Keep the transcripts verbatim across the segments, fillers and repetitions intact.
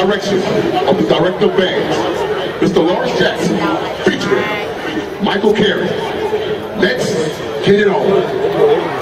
direction of the director of bands, Mister Lawrence Jackson, featuring Michael Carey. Let's get it on.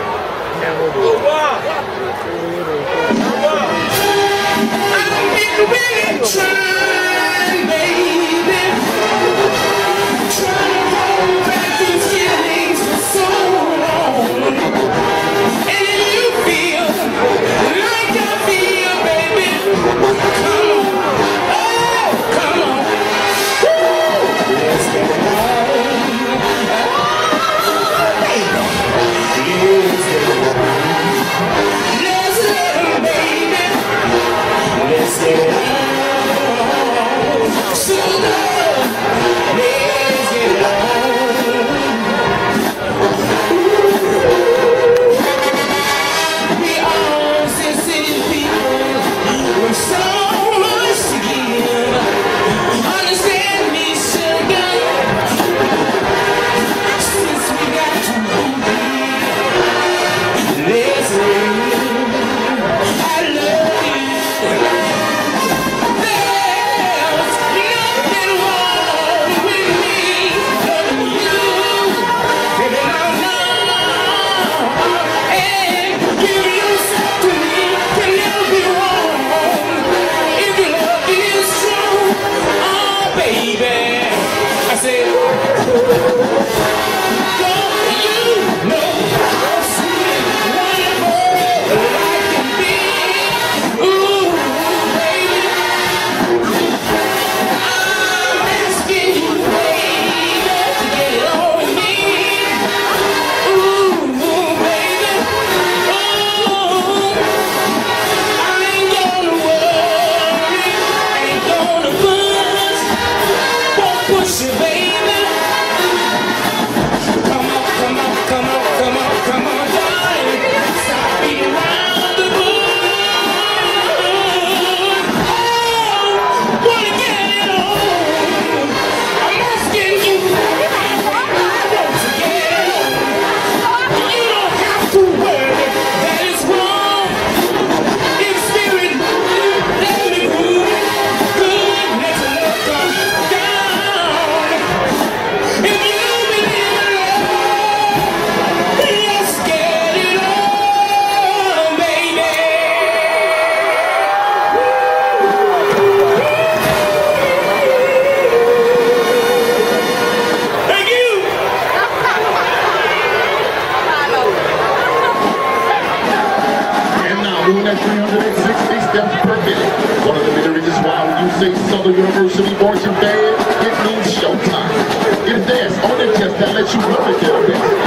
Moving at three hundred sixty steps per minute. One of the many reasons why when you say Southern University marching band, it means showtime. It's dance on the chest that lets you know that they're the best.